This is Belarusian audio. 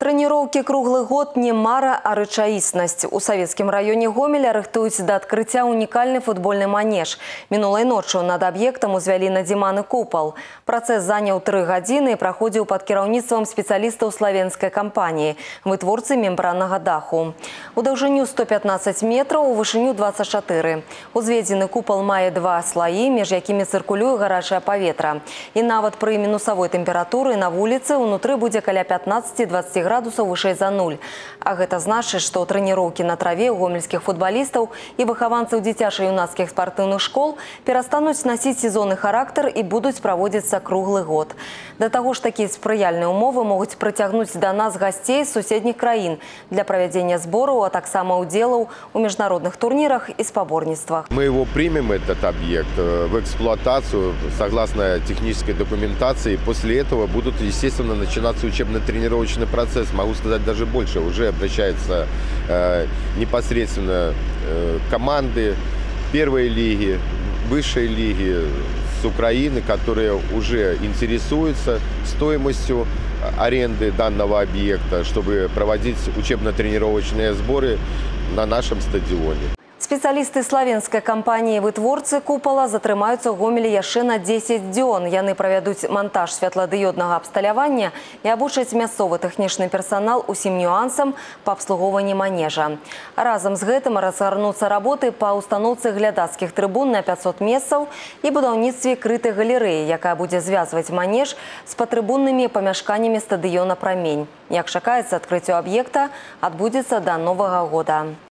Тренировки круглый год не мара, а рэчаіснасць. У савецкім раёне Гомеля рыхтуюць да адкрыцця унікальны футбольны манеж. Мінулай ноччу над аб'ектам узвялі надзіманы купал. Працэс заняў 3 гадзіны і праходзіў пад кіраўніцтвам спецыялістаў славенскай кампаніі, вытворцы мембраннага даху. У даўжыню 115 метраў, у вышыню 24. Узведзены купал мае 2 слаі, між якімі цыркулюе гарачае паветра. І нават пры мінусавой тэмпературы на вуліцы ўнутры будзе каля 15-20 градусаў вышэй за 0. А гэта значыць, што трэніроўкі на траве у гомельскіх футбалістаў і выхаванцаў дзіцяча-юнацкіх спартыўных школ перастануць насіць сезонны характар і будуць праводзіцца круглы год. Да таго ж такія спрыяльныя умовы могуць прыцягнуць да нас гасцей з суседніх краін для правядзення збораў, а таксама удзелаў у міжнародных турнірах і спаборніцтвах. Мы его примем, этот объект, в эксплуатацию согласно технической документации. После этого будут, естественно, начинаться учебно-тренировочный процесс. Могу сказать даже больше. Уже обращаются непосредственно команды первой лиги, высшей лиги с Украины, которые уже интересуются стоимостью аренды данного объекта, чтобы проводить учебно-тренировочные сборы на нашем стадионе. Спецыялісты славенскай кампаніі вытворцы купала затрымаюцца ў Гомелі яшчэ на 10 дзён. Яны правядуць монтаж святладыёднага абсталявання і абучаць мясцовы тэхнічны персанал усім нюансам па абслугоўванні манежа. Разам з гэтым разгарнуцца работы па ўстаноўцы глядацкіх трыбун на 500 месцаў і будаўніцтве крытай галерэі, якая будзе звязваць манеж з патрыбуннымі памяшканнямі стадыёна «Прамень». Як чакаецца, адкрыццё аб'екта адбудзецца да Новага года.